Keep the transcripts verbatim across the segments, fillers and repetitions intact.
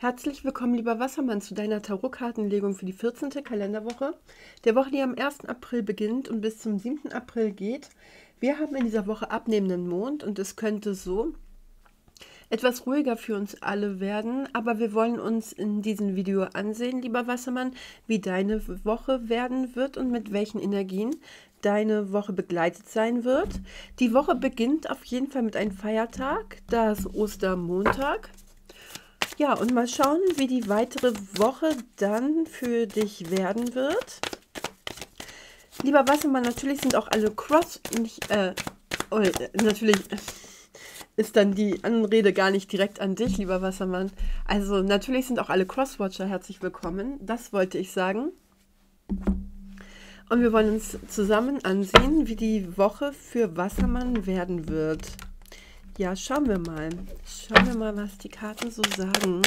Herzlich willkommen, lieber Wassermann, zu deiner Tarotkartenlegung für die vierzehnte Kalenderwoche, der Woche, die am ersten April beginnt und bis zum siebten April geht. Wir haben in dieser Woche abnehmenden Mond und es könnte so etwas ruhiger für uns alle werden, aber wir wollen uns in diesem Video ansehen, lieber Wassermann, wie deine Woche werden wird und mit welchen Energien deine Woche begleitet sein wird. Die Woche beginnt auf jeden Fall mit einem Feiertag, das Ostermontag. Ja, und mal schauen, wie die weitere Woche dann für dich werden wird. Lieber Wassermann, natürlich sind auch alle Cross... Nicht, äh, oh, natürlich ist dann die Anrede gar nicht direkt an dich, lieber Wassermann. Also natürlich sind auch alle Crosswatcher herzlich willkommen. Das wollte ich sagen. Und wir wollen uns zusammen ansehen, wie die Woche für Wassermann werden wird. Ja, schauen wir mal. Schauen wir mal, was die Karten so sagen.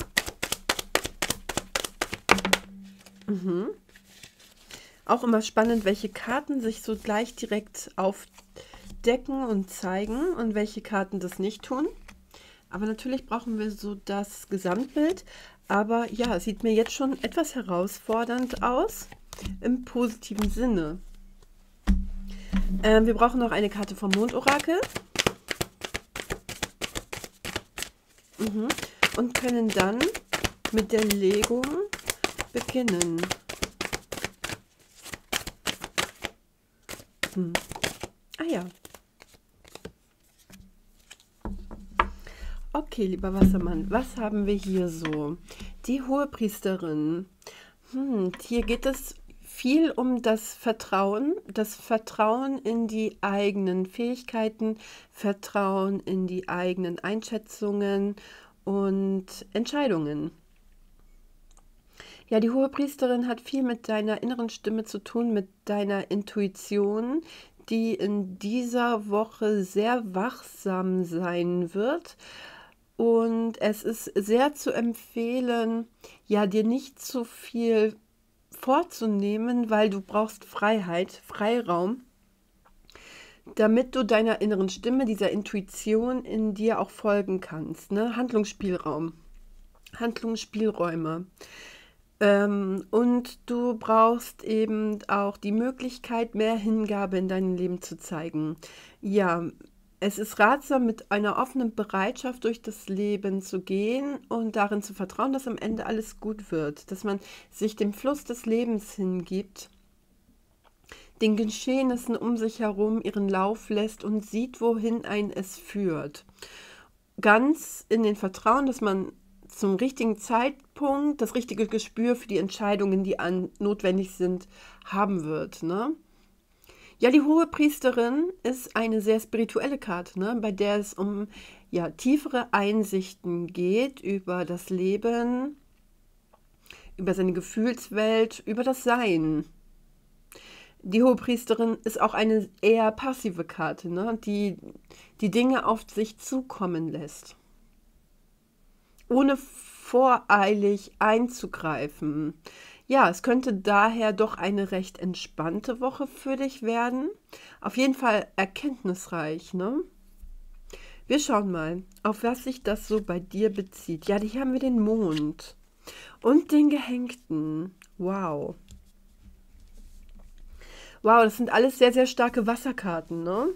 Mhm. Auch immer spannend, welche Karten sich so gleich direkt aufdecken und zeigen und welche Karten das nicht tun. Aber natürlich brauchen wir so das Gesamtbild. Aber ja, sieht mir jetzt schon etwas herausfordernd aus, im positiven Sinne. Ähm, wir brauchen noch eine Karte vom Mondorakel. Mhm. Und können dann mit der Legung beginnen. Hm. Ah ja. Okay, lieber Wassermann, was haben wir hier so? Die Hohepriesterin. Hm, hier geht es viel um das Vertrauen, das Vertrauen in die eigenen Fähigkeiten, Vertrauen in die eigenen Einschätzungen und Entscheidungen. Ja, die Hohepriesterin hat viel mit deiner inneren Stimme zu tun, mit deiner Intuition, die in dieser Woche sehr wachsam sein wird. Und es ist sehr zu empfehlen, ja, dir nicht zu viel vorzunehmen, weil du brauchst Freiheit, Freiraum, damit du deiner inneren Stimme, dieser Intuition in dir auch folgen kannst. Ne? Handlungsspielraum, Handlungsspielräume. Ähm, und du brauchst eben auch die Möglichkeit, mehr Hingabe in deinem Leben zu zeigen. Ja, es ist ratsam, mit einer offenen Bereitschaft durch das Leben zu gehen und darin zu vertrauen, dass am Ende alles gut wird, dass man sich dem Fluss des Lebens hingibt, den Geschehnissen um sich herum ihren Lauf lässt und sieht, wohin einen es führt. Ganz in den Vertrauen, dass man zum richtigen Zeitpunkt das richtige Gespür für die Entscheidungen, die an, notwendig sind, haben wird, ne? Ja, die Hohepriesterin ist eine sehr spirituelle Karte, ne, bei der es um ja, tiefere Einsichten geht über das Leben, über seine Gefühlswelt, über das Sein. Die Hohepriesterin ist auch eine eher passive Karte, ne, die die Dinge auf sich zukommen lässt, ohne voreilig einzugreifen. Ja, es könnte daher doch eine recht entspannte Woche für dich werden. Auf jeden Fall erkenntnisreich, ne? Wir schauen mal, auf was sich das so bei dir bezieht. Ja, hier haben wir den Mond und den Gehängten. Wow. Wow, das sind alles sehr, sehr starke Wasserkarten, ne?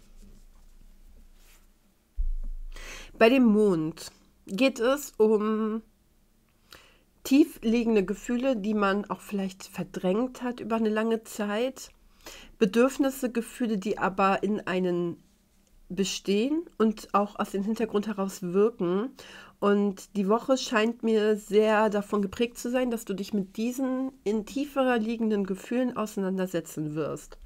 Bei dem Mond geht es um tief liegende Gefühle, die man auch vielleicht verdrängt hat über eine lange Zeit. Bedürfnisse, Gefühle, die aber in einen bestehen und auch aus dem Hintergrund heraus wirken. Und die Woche scheint mir sehr davon geprägt zu sein, dass du dich mit diesen in tiefer liegenden Gefühlen auseinandersetzen wirst.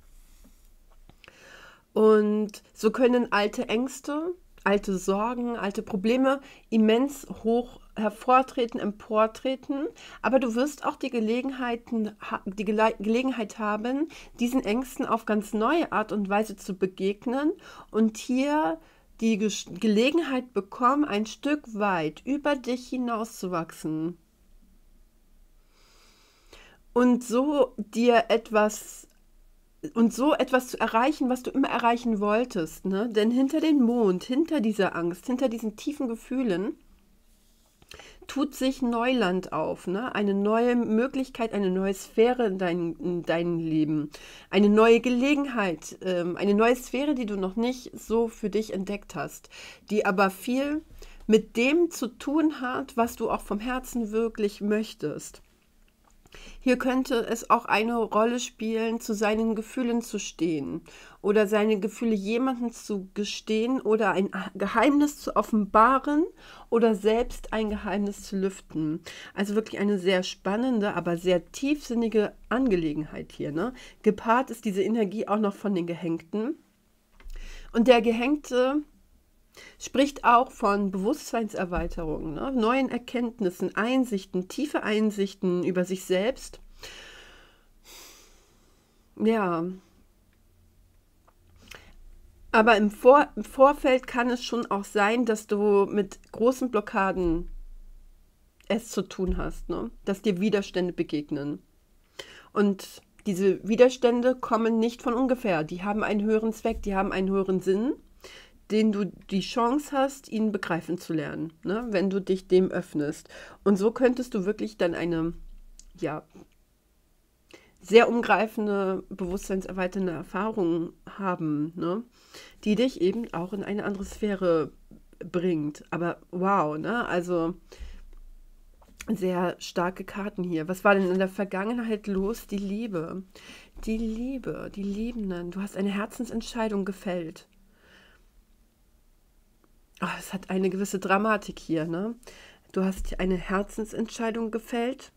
Und so können alte Ängste, alte Sorgen, alte Probleme immens hoch hervortreten, emportreten, aber du wirst auch die, Gelegenheiten, die Gele Gelegenheit haben, diesen Ängsten auf ganz neue Art und Weise zu begegnen und hier die Ge Gelegenheit bekommen, ein Stück weit über dich hinauszuwachsen und so dir etwas und so etwas zu erreichen, was du immer erreichen wolltest, ne? Denn hinter dem Mond, hinter dieser Angst, hinter diesen tiefen Gefühlen tut sich Neuland auf, ne? Eine neue Möglichkeit, eine neue Sphäre in dein, in deinem Leben, eine neue Gelegenheit, ähm, eine neue Sphäre, die du noch nicht so für dich entdeckt hast, die aber viel mit dem zu tun hat, was du auch vom Herzen wirklich möchtest. Hier könnte es auch eine Rolle spielen, zu seinen Gefühlen zu stehen oder seine Gefühle jemandem zu gestehen oder ein Geheimnis zu offenbaren oder selbst ein Geheimnis zu lüften. Also wirklich eine sehr spannende, aber sehr tiefsinnige Angelegenheit hier, ne? Gepaart ist diese Energie auch noch von den Gehängten. Und der Gehängte spricht auch von Bewusstseinserweiterung, ne? Neuen Erkenntnissen, Einsichten, tiefe Einsichten über sich selbst. Ja, aber im, Vor im Vorfeld kann es schon auch sein, dass du mit großen Blockaden es zu tun hast, ne? Dass dir Widerstände begegnen. Und diese Widerstände kommen nicht von ungefähr. Die haben einen höheren Zweck, die haben einen höheren Sinn, den du die Chance hast, ihn begreifen zu lernen, ne? Wenn du dich dem öffnest. Und so könntest du wirklich dann eine, ja, sehr umgreifende, bewusstseinserweiternde Erfahrung haben, ne? Die dich eben auch in eine andere Sphäre bringt. Aber wow, ne? Also sehr starke Karten hier. Was war denn in der Vergangenheit los? Die Liebe. Die Liebe, die Liebenden. Du hast eine Herzensentscheidung gefällt. Oh, es hat eine gewisse Dramatik hier, ne? Du hast eine Herzensentscheidung gefällt.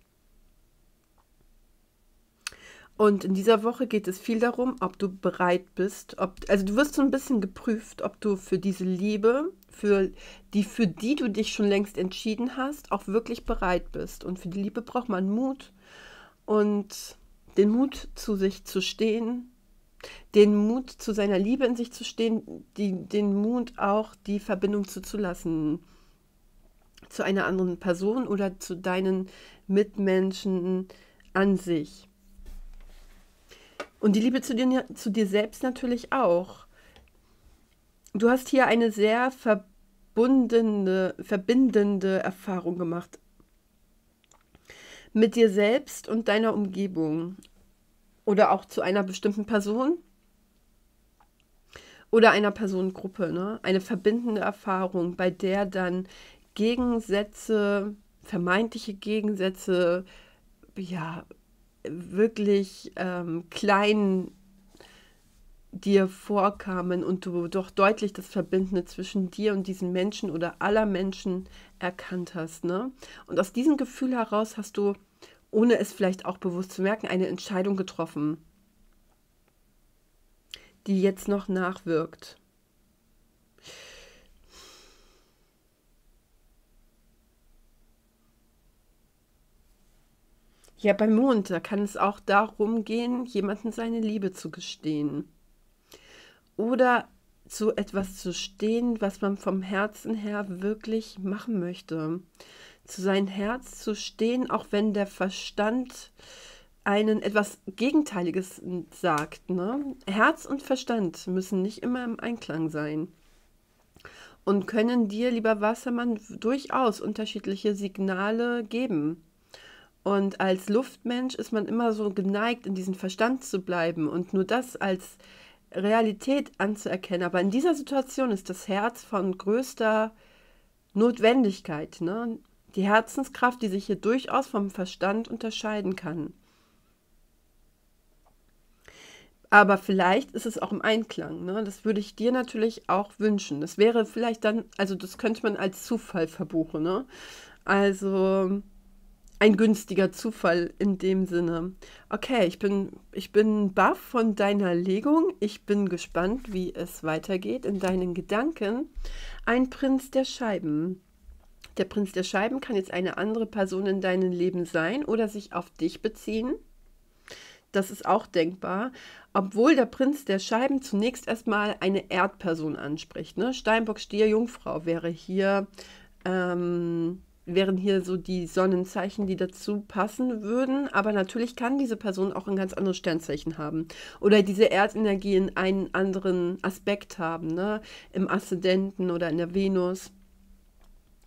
Und in dieser Woche geht es viel darum, ob du bereit bist, ob, also du wirst so ein bisschen geprüft, ob du für diese Liebe, für die, für die du dich schon längst entschieden hast, auch wirklich bereit bist. Und für die Liebe braucht man Mut und den Mut, zu sich zu stehen, den Mut, zu seiner Liebe in sich zu stehen, die, den Mut auch, die Verbindung zuzulassen zu einer anderen Person oder zu deinen Mitmenschen an sich. Und die Liebe zu dir, zu dir selbst natürlich auch. Du hast hier eine sehr verbundene, verbindende Erfahrung gemacht. Mit dir selbst und deiner Umgebung. Oder auch zu einer bestimmten Person. Oder einer Personengruppe, ne? Eine verbindende Erfahrung, bei der dann Gegensätze, vermeintliche Gegensätze, ja, wirklich ähm, klein dir vorkamen und du doch deutlich das Verbindende zwischen dir und diesen Menschen oder aller Menschen erkannt hast, ne? Und aus diesem Gefühl heraus hast du, ohne es vielleicht auch bewusst zu merken, eine Entscheidung getroffen, die jetzt noch nachwirkt. Ja, beim Mond, da kann es auch darum gehen, jemandem seine Liebe zu gestehen. Oder zu etwas zu stehen, was man vom Herzen her wirklich machen möchte. Zu seinem Herz zu stehen, auch wenn der Verstand einen etwas Gegenteiliges sagt, ne? Herz und Verstand müssen nicht immer im Einklang sein und können dir, lieber Wassermann, durchaus unterschiedliche Signale geben. Und als Luftmensch ist man immer so geneigt, in diesem Verstand zu bleiben und nur das als Realität anzuerkennen. Aber in dieser Situation ist das Herz von größter Notwendigkeit, ne? Die Herzenskraft, die sich hier durchaus vom Verstand unterscheiden kann. Aber vielleicht ist es auch im Einklang, ne? Das würde ich dir natürlich auch wünschen. Das wäre vielleicht dann, also das könnte man als Zufall verbuchen, ne? Also ein günstiger Zufall in dem Sinne. Okay, ich bin, ich bin baff von deiner Legung. Ich bin gespannt, wie es weitergeht in deinen Gedanken. Ein Prinz der Scheiben. Der Prinz der Scheiben kann jetzt eine andere Person in deinem Leben sein oder sich auf dich beziehen. Das ist auch denkbar. Obwohl der Prinz der Scheiben zunächst erstmal eine Erdperson anspricht, ne? Steinbock, Stier, Jungfrau wäre hier... Ähm, wären hier so die Sonnenzeichen, die dazu passen würden. Aber natürlich kann diese Person auch ein ganz anderes Sternzeichen haben. Oder diese Erdenergien einen anderen Aspekt haben, ne? Im Aszendenten oder in der Venus.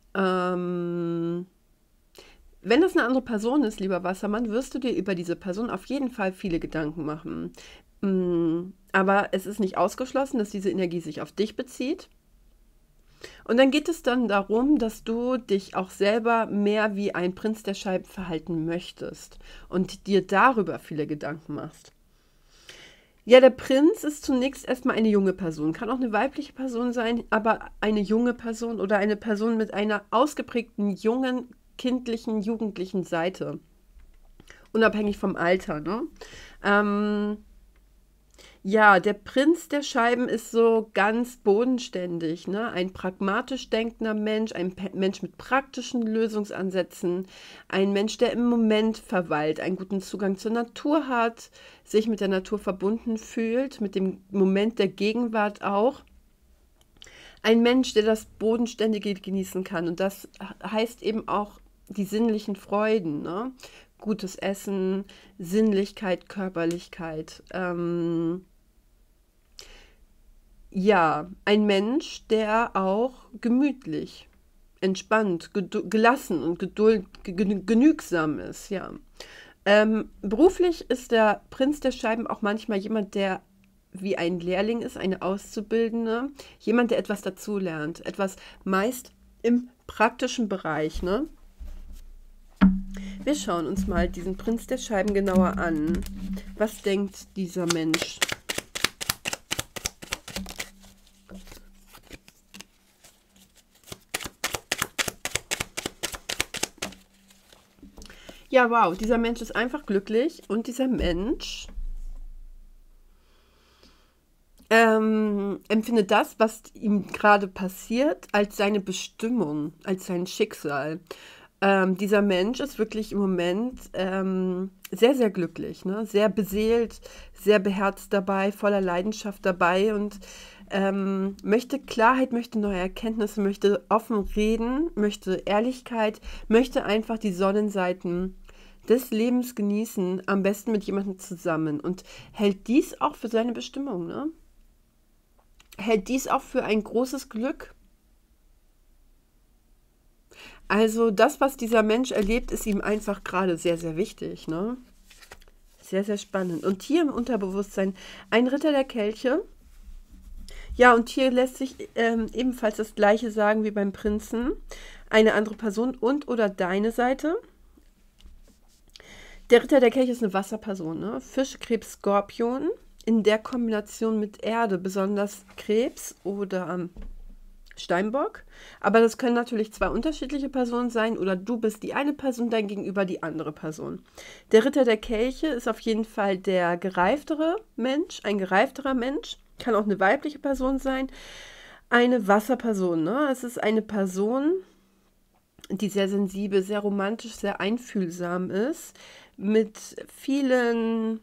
Ähm, wenn das eine andere Person ist, lieber Wassermann, wirst du dir über diese Person auf jeden Fall viele Gedanken machen. Mm, aber es ist nicht ausgeschlossen, dass diese Energie sich auf dich bezieht. Und dann geht es dann darum, dass du dich auch selber mehr wie ein Prinz der Scheiben verhalten möchtest und dir darüber viele Gedanken machst. Ja, der Prinz ist zunächst erstmal eine junge Person. Kann auch eine weibliche Person sein, aber eine junge Person oder eine Person mit einer ausgeprägten jungen, kindlichen, jugendlichen Seite. Unabhängig vom Alter, ne? Ähm, ja, der Prinz der Scheiben ist so ganz bodenständig, ne? Ein pragmatisch denkender Mensch, ein Pe- Mensch mit praktischen Lösungsansätzen, ein Mensch, der im Moment verweilt, einen guten Zugang zur Natur hat, sich mit der Natur verbunden fühlt, mit dem Moment der Gegenwart auch. Ein Mensch, der das Bodenständige genießen kann. Und das heißt eben auch die sinnlichen Freuden, ne? Gutes Essen, Sinnlichkeit, Körperlichkeit. Ähm, ja, ein Mensch, der auch gemütlich, entspannt, gedu- gelassen und geduld, ge- genügsam ist, ja. Ähm, beruflich ist der Prinz der Scheiben auch manchmal jemand, der wie ein Lehrling ist, eine Auszubildende, jemand, der etwas dazulernt, etwas meist im praktischen Bereich, ne? Wir schauen uns mal diesen Prinz der Scheiben genauer an. Was denkt dieser Mensch? Ja, wow, dieser Mensch ist einfach glücklich und dieser Mensch ähm, empfindet das, was ihm gerade passiert, als seine Bestimmung, als sein Schicksal. Ähm, dieser Mensch ist wirklich im Moment ähm, sehr, sehr glücklich, ne? Sehr beseelt, sehr beherzt dabei, voller Leidenschaft dabei und ähm, möchte Klarheit, möchte neue Erkenntnisse, möchte offen reden, möchte Ehrlichkeit, möchte einfach die Sonnenseiten des Lebens genießen, am besten mit jemandem zusammen und hält dies auch für seine Bestimmung, ne? Hält dies auch für ein großes Glück. Also das, was dieser Mensch erlebt, ist ihm einfach gerade sehr, sehr wichtig, ne? Sehr, sehr spannend. Und hier im Unterbewusstsein ein Ritter der Kelche. Ja, und hier lässt sich ähm, ebenfalls das Gleiche sagen wie beim Prinzen. Eine andere Person und oder deine Seite. Der Ritter der Kelche ist eine Wasserperson, ne? Fisch, Krebs, Skorpion. In der Kombination mit Erde, besonders Krebs oder ähm, Steinbock. Aber das können natürlich zwei unterschiedliche Personen sein oder du bist die eine Person, dein Gegenüber die andere Person. Der Ritter der Kelche ist auf jeden Fall der gereiftere Mensch, ein gereifterer Mensch. Kann auch eine weibliche Person sein. Eine Wasserperson, ne? Es ist eine Person, die sehr sensibel, sehr romantisch, sehr einfühlsam ist, mit vielen,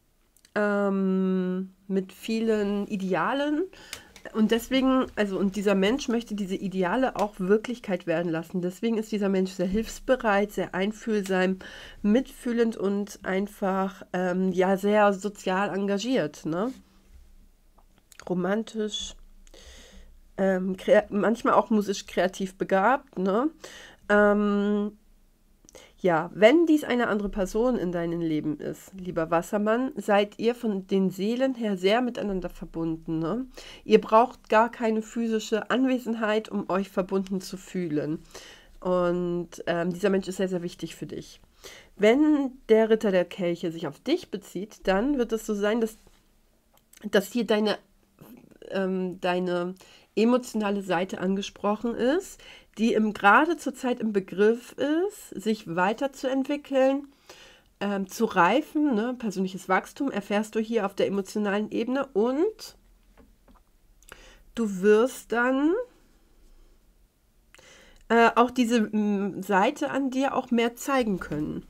ähm, mit vielen Idealen. Und deswegen, also, und dieser Mensch möchte diese Ideale auch Wirklichkeit werden lassen. Deswegen ist dieser Mensch sehr hilfsbereit, sehr einfühlsam, mitfühlend und einfach, ähm, ja, sehr sozial engagiert, ne? Romantisch, ähm, krea- manchmal auch musisch kreativ begabt, ne? Ähm, Ja, wenn dies eine andere Person in deinem Leben ist, lieber Wassermann, seid ihr von den Seelen her sehr miteinander verbunden, ne? Ihr braucht gar keine physische Anwesenheit, um euch verbunden zu fühlen. Und ähm, dieser Mensch ist sehr, sehr wichtig für dich. Wenn der Ritter der Kelche sich auf dich bezieht, dann wird es so sein, dass, dass hier deine ähm, deine emotionale Seite angesprochen ist, die im, gerade zurzeit im Begriff ist, sich weiterzuentwickeln, ähm, zu reifen. Ne? Persönliches Wachstum erfährst du hier auf der emotionalen Ebene und du wirst dann äh, auch diese m, Seite an dir auch mehr zeigen können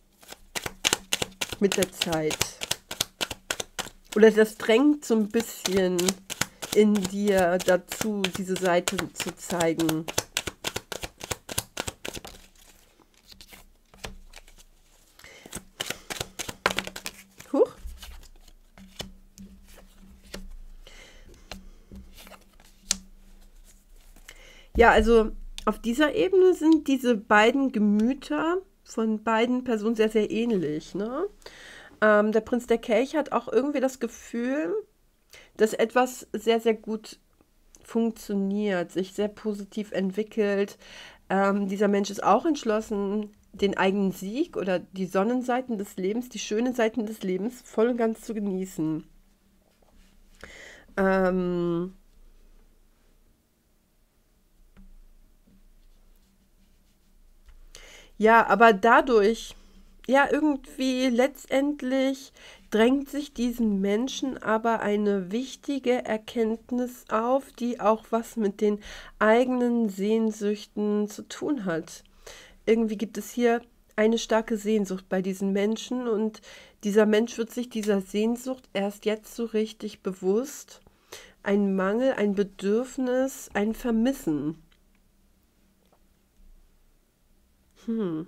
mit der Zeit. Oder das drängt so ein bisschen in dir dazu, diese Seite zu zeigen. Huch. Ja, also Auf dieser Ebene sind diese beiden Gemüter von beiden Personen sehr, sehr ähnlich. Ne? Ähm, der Prinz der Kelche hat auch irgendwie das Gefühl, dass etwas sehr, sehr gut funktioniert, sich sehr positiv entwickelt. Ähm, dieser Mensch ist auch entschlossen, den eigenen Sieg oder die Sonnenseiten des Lebens, die schönen Seiten des Lebens voll und ganz zu genießen. Ähm, ja, aber dadurch, ja, irgendwie letztendlich drängt sich diesen Menschen aber eine wichtige Erkenntnis auf, die auch was mit den eigenen Sehnsüchten zu tun hat. Irgendwie gibt es hier eine starke Sehnsucht bei diesen Menschen und dieser Mensch wird sich dieser Sehnsucht erst jetzt so richtig bewusst. Ein Mangel, ein Bedürfnis, ein Vermissen. Hm.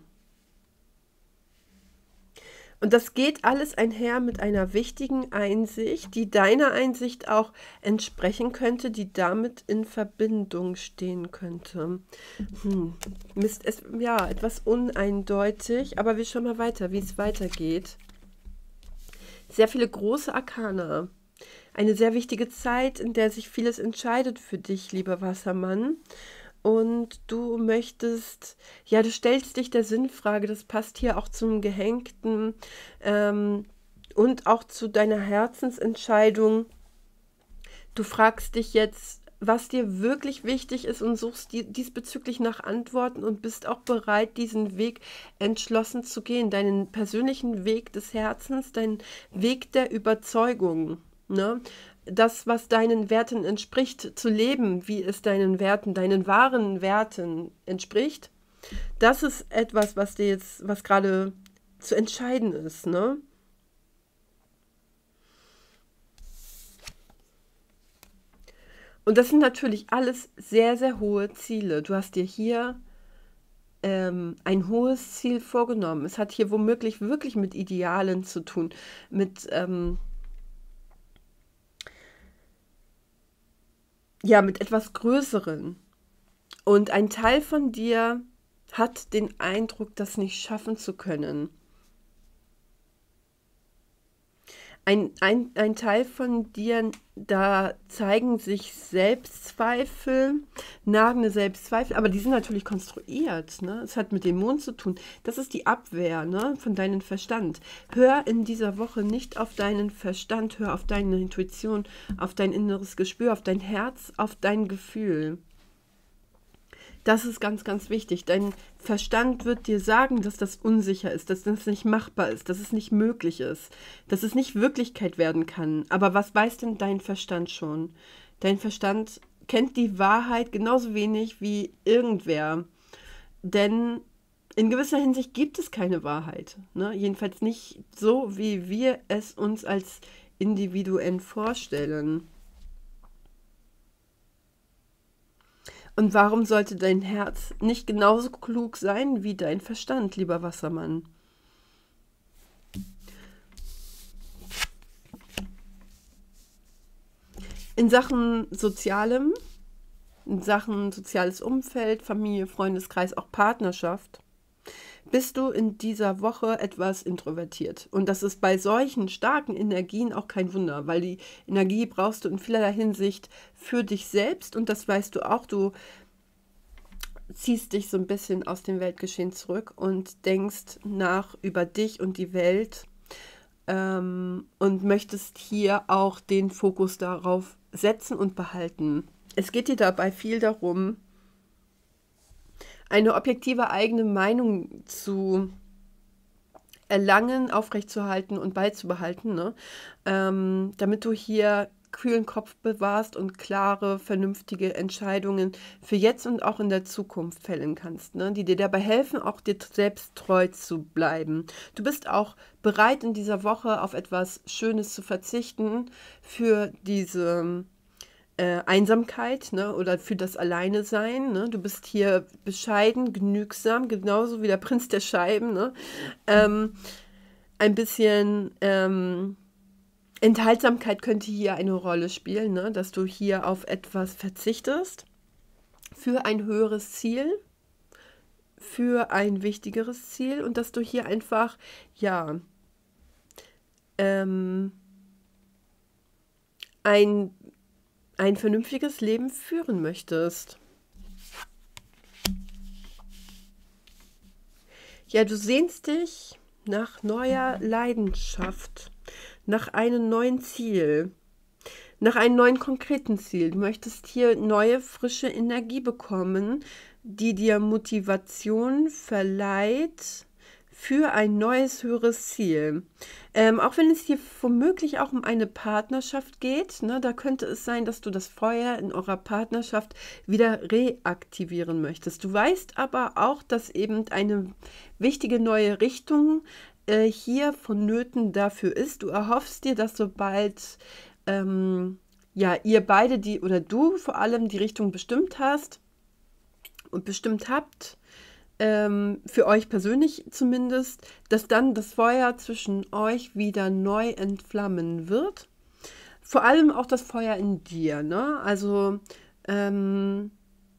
Und das geht alles einher mit einer wichtigen Einsicht, die deiner Einsicht auch entsprechen könnte, die damit in Verbindung stehen könnte. Hm. Mist, es, ja, etwas uneindeutig, aber wir schauen mal weiter, wie es weitergeht. Sehr viele große Arkana. Eine sehr wichtige Zeit, in der sich vieles entscheidet für dich, lieber Wassermann. Und du möchtest, ja, du stellst dich der Sinnfrage, das passt hier auch zum Gehängten ähm, und auch zu deiner Herzensentscheidung. Du fragst dich jetzt, was dir wirklich wichtig ist und suchst die, diesbezüglich nach Antworten und bist auch bereit, diesen Weg entschlossen zu gehen, deinen persönlichen Weg des Herzens, deinen Weg der Überzeugung. Ne? Das, was deinen Werten entspricht, zu leben, wie es deinen Werten, deinen wahren Werten entspricht, das ist etwas, was dir jetzt, was gerade zu entscheiden ist, ne? Und das sind natürlich alles sehr, sehr hohe Ziele. Du hast dir hier ähm, ein hohes Ziel vorgenommen. Es hat hier womöglich wirklich mit Idealen zu tun, mit, ähm, ja, mit etwas Größeren. Und ein Teil von dir hat den Eindruck, das nicht schaffen zu können. Ein, ein, ein Teil von dir, da zeigen sich Selbstzweifel, nagende Selbstzweifel, aber die sind natürlich konstruiert. Ne? Es hat mit dem Mond zu tun. Das ist die Abwehr, ne, von deinem Verstand. Hör in dieser Woche nicht auf deinen Verstand, hör auf deine Intuition, auf dein inneres Gespür, auf dein Herz, auf dein Gefühl. Das ist ganz, ganz wichtig. Dein Verstand wird dir sagen, dass das unsicher ist, dass das nicht machbar ist, dass es nicht möglich ist, dass es nicht Wirklichkeit werden kann. Aber was weiß denn dein Verstand schon? Dein Verstand kennt die Wahrheit genauso wenig wie irgendwer. Denn in gewisser Hinsicht gibt es keine Wahrheit. Ne? Jedenfalls nicht so, wie wir es uns als Individuen vorstellen. Und warum sollte dein Herz nicht genauso klug sein wie dein Verstand, lieber Wassermann? In Sachen Sozialem, in Sachen soziales Umfeld, Familie, Freundeskreis, auch Partnerschaft, bist du in dieser Woche etwas introvertiert. Und das ist bei solchen starken Energien auch kein Wunder, weil die Energie brauchst du in vielerlei Hinsicht für dich selbst und das weißt du auch. Du ziehst dich so ein bisschen aus dem Weltgeschehen zurück und denkst nach über dich und die Welt ähm, und möchtest hier auch den Fokus darauf setzen und behalten. Es geht dir dabei viel darum, eine objektive eigene Meinung zu erlangen, aufrechtzuerhalten und beizubehalten, ne? Ähm, damit du hier kühlen Kopf bewahrst und klare, vernünftige Entscheidungen für jetzt und auch in der Zukunft fällen kannst, ne? Die dir dabei helfen, auch dir selbst treu zu bleiben. Du bist auch bereit, in dieser Woche auf etwas Schönes zu verzichten für diese äh, Einsamkeit, ne, oder für das Alleine-Sein. Ne? Du bist hier bescheiden, genügsam, genauso wie der Prinz der Scheiben. Ne? Ähm, ein bisschen ähm, Enthaltsamkeit könnte hier eine Rolle spielen, ne? Dass du hier auf etwas verzichtest. für ein höheres Ziel, für ein wichtigeres Ziel und dass du hier einfach, ja, ähm, ein, ein vernünftiges Leben führen möchtest. Ja, du sehnst dich nach neuer Leidenschaft, nach einem neuen Ziel, nach einem neuen konkreten Ziel. Du möchtest hier neue, frische Energie bekommen, die dir Motivation verleiht für ein neues, höheres Ziel. Ähm, auch wenn es hier womöglich auch um eine Partnerschaft geht, ne, da könnte es sein, dass du das Feuer in eurer Partnerschaft wieder reaktivieren möchtest. Du weißt aber auch, dass eben eine wichtige neue Richtung äh, hier vonnöten dafür ist. Du erhoffst dir, dass sobald ähm, ja, ihr beide die oder du vor allem die Richtung bestimmt hast und bestimmt habt, ähm, für euch persönlich zumindest, dass dann das Feuer zwischen euch wieder neu entflammen wird. Vor allem auch das Feuer in dir, ne? Also, ähm,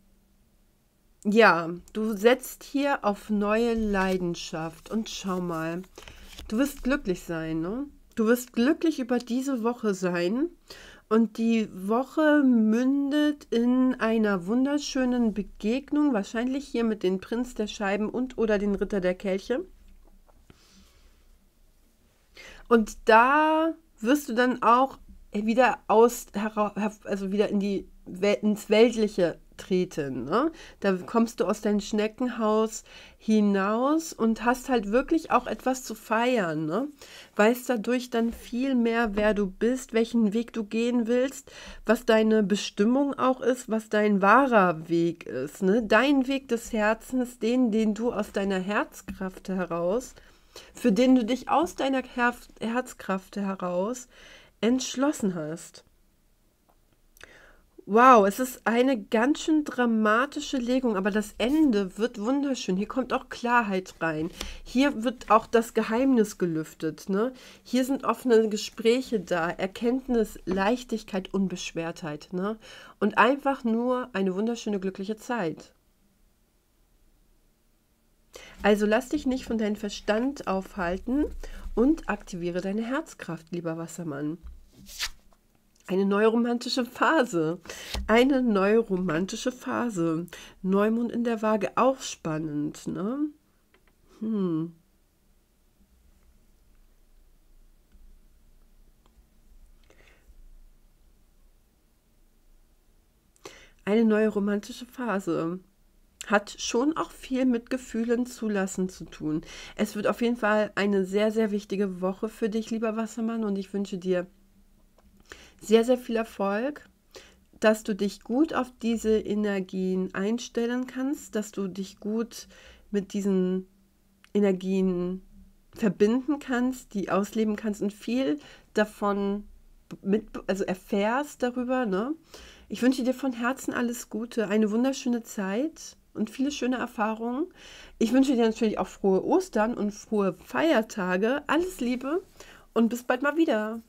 ja, du setzt hier auf neue Leidenschaft und schau mal, du wirst glücklich sein, ne? Du wirst glücklich über diese Woche sein und die Woche mündet in einer wunderschönen Begegnung, wahrscheinlich hier mit dem Prinz der Scheiben und oder den Ritter der Kelche. Und da wirst du dann auch wieder aus, also wieder in die, ins Weltliche treten. Ne? Da kommst du aus deinem Schneckenhaus hinaus und hast halt wirklich auch etwas zu feiern. Ne? Weißt dadurch dann viel mehr, wer du bist, welchen Weg du gehen willst, was deine Bestimmung auch ist, was dein wahrer Weg ist. Ne? Dein Weg des Herzens, den, den du aus deiner Herzkraft heraus, für den du dich aus deiner Her- Herzkraft heraus entschlossen hast. Wow, es ist eine ganz schön dramatische Legung, aber das Ende wird wunderschön. Hier kommt auch Klarheit rein. Hier wird auch das Geheimnis gelüftet. Ne? Hier sind offene Gespräche da, Erkenntnis, Leichtigkeit, Unbeschwertheit. Ne? Und einfach nur eine wunderschöne, glückliche Zeit. Also lass dich nicht von deinem Verstand aufhalten und aktiviere deine Herzkraft, lieber Wassermann. Eine neue romantische Phase. Eine neue romantische Phase. Neumond in der Waage, auch spannend, ne? Hm. Eine neue romantische Phase. Hat schon auch viel mit Gefühlen zulassen zu tun. Es wird auf jeden Fall eine sehr, sehr wichtige Woche für dich, lieber Wassermann, und ich wünsche dir sehr, sehr viel Erfolg, dass du dich gut auf diese Energien einstellen kannst, dass du dich gut mit diesen Energien verbinden kannst, die ausleben kannst und viel davon mit, also erfährst darüber. Ne? Ich wünsche dir von Herzen alles Gute, eine wunderschöne Zeit und viele schöne Erfahrungen. Ich wünsche dir natürlich auch frohe Ostern und frohe Feiertage. Alles Liebe und bis bald mal wieder.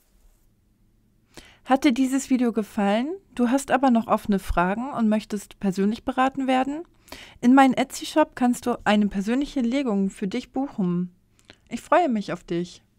Hat dir dieses Video gefallen? Du hast aber noch offene Fragen und möchtest persönlich beraten werden? In meinem Etsy-Shop kannst du eine persönliche Legung für dich buchen. Ich freue mich auf dich.